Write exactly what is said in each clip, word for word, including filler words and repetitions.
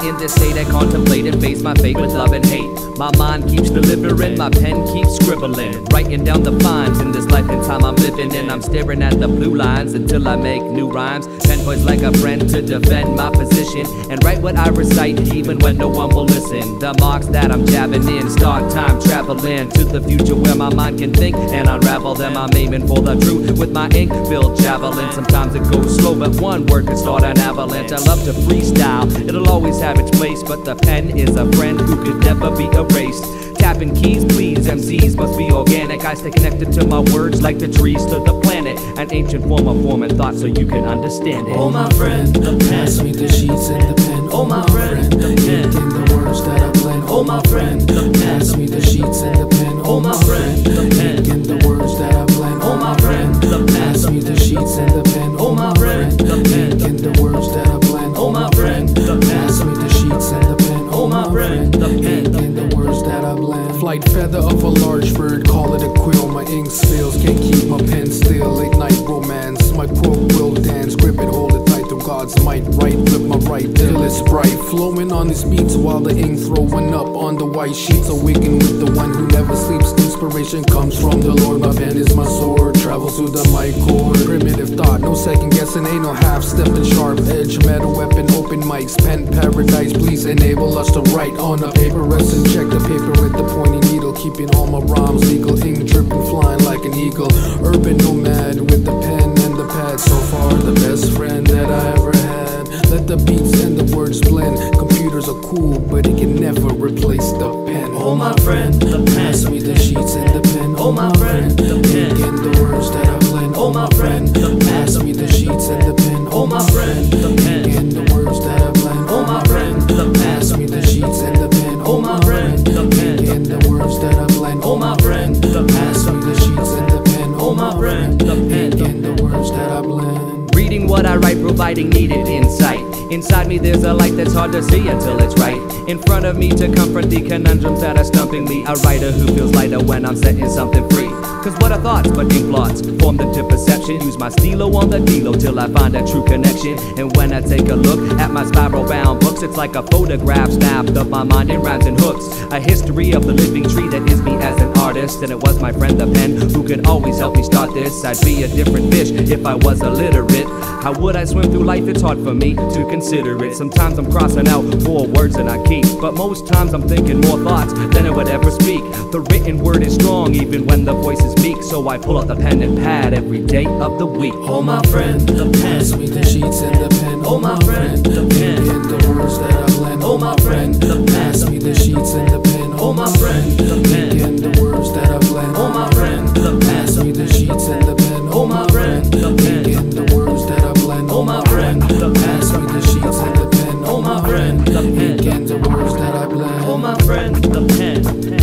in this state I contemplate and face my fate with love and hate. My mind keeps delivering, my pen keeps scribbling, writing down the finds in this life and time I'm living in. I'm staring at the blue lines until I make new rhymes. Pen poised like a friend to defend my position and write what I recite even when no one will listen. The marks that I'm jabbing in start time traveling to the future where my mind can think and unravel them. I'm aiming for the truth with my ink-filled javelin. Sometimes it goes slow, but one word can start an avalanche. I love to freestyle, it'll always have its place, but the pen is a friend who could never be erased. Tapping keys, please, M Cs must be organic. I stay connected to my words like the trees to the planet. An ancient form of form and thought so you can understand it. Oh my friend, pass me the sheets and the pen. Oh my friend, the ink and the words that I blend. Oh my friend, pass me the sheets and the pen. Oh my friend, the ink and the words that I blend. Oh my friend, pass me the sheets and the pen. Oh my friend, the ink and the words that I blend. Oh my friend, pass me the sheets and the pen. Oh my friend, the ink and the words that I blend. Flight feather of a large bird, call it a quill. My ink spills, can't keep my pen still. Late night romance, my quote will dance. Grip it, hold it tight through God's might. Right, flip my right till it's bright. Flowing on these beats while the ink throwing up on the white sheets. Awaken with the one who never sleeps. Inspiration comes from the Lord. My pen is my sword, travels through the mic cord. Primitive thought, no second guessing, ain't no half stepping. Sharp edge, metal weapon, open mics. Pen paradise, please enable us to write on the paper. Rest and check the paper with the pointy needle, keeping all my rhymes legal. Ink dripping, flying like an eagle. Urban nomad with the pen and the pad. So far the best friend that I ever had. Let the beats and the words blend. Computers are cool, but it can never replace the pen. Oh my friend, pass me the sheets and the pen. Oh my friend, the ink and the words that I blend. Oh my friend, pass me the sheets and the pen. Oh my friend, the ink and the words that I blend. Oh my friend, pass me the sheets and the pen. Oh my friend, the ink and the words that I blend. Oh my friend, pass me the sheets and the pen. Oh my friend, the ink and the words that I blend. Reading what I write, providing needed insight. Inside me there's a light that's hard to see until it's right in front of me to confront the conundrums that are stumping me. A writer who feels lighter when I'm setting something free. Cause what are thoughts but ink blots formed into perception? Use my stilo on the D-Lo till I find a true connection. And when I take a look at my spiral bound books, it's like a photograph snapped of my mind in rhymes and hooks. A history of the living tree that is me as an artist. And it was my friend the pen who could always help me start this. I'd be a different fish if I was illiterate. How would I swim through life? It's hard for me to consider it. Sometimes I'm crossing out more words than I keep, but most times I'm thinking more thoughts than I would ever speak. The written word is strong even when the voice is meek, so I pull out the pen and pad every day of the week. Oh my friend, pass me the sheets and the pen. Oh my friend, the pen and the words that I blend. Oh my friend, pass me the sheets and the pen. Oh my friend, the pen and the words that I blend. Oh my friend, pass me the sheets and the pen. Oh my friend, the pen and the words that I blend. Oh my friend, pass me the sheets and the pen. Oh my friend, the ink and the words that I blend. Oh my friend, the pen.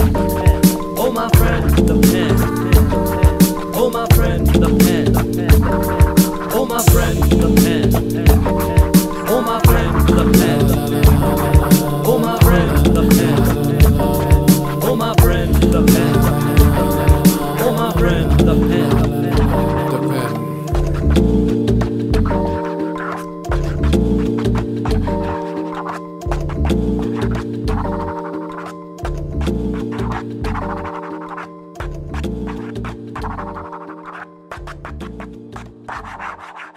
Oh my friend, the pen. Oh my friend, the pen. Oh my friend, the pen. Oh my friend, the pen. Oh my friend, the pen. Oh my friend, the pen. Oh my friend, the pen. The pen. Thank you.